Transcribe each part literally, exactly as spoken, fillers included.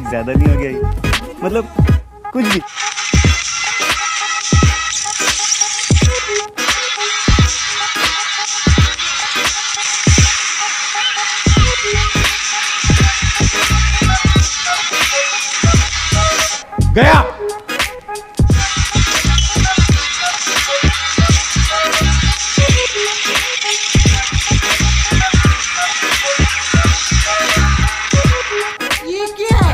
ज्यादा नहीं हो गया ये? मतलब कुछ भी। गया। ये क्या है?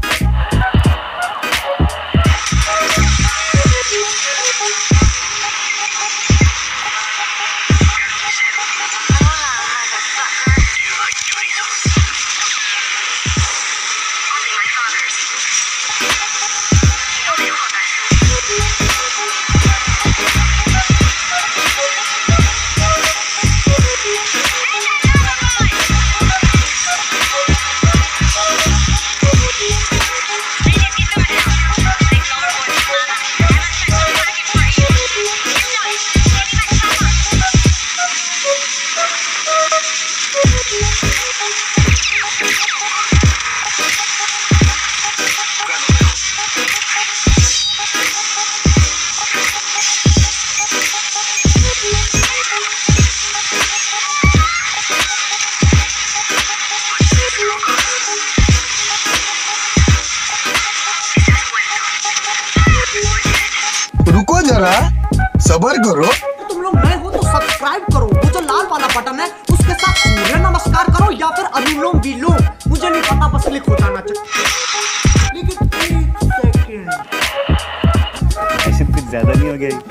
रुको जरा, सब्र करो। तो तुम लोग नए हो तो सब्सक्राइब करो, वो जो लाल वाला बटन है उसके साथ सूर्य नमस्कार करो या फिर अनुलोम विलोम, मुझे नहीं पता, बस क्लिक हो जाना चाहिए। लेकिन एक सेकंड, ऐसे कुछ ज्यादा नहीं हो गया ये?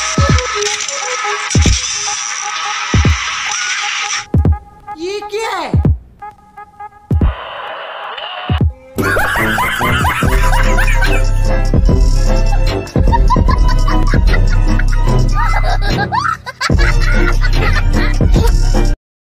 ये क्या है?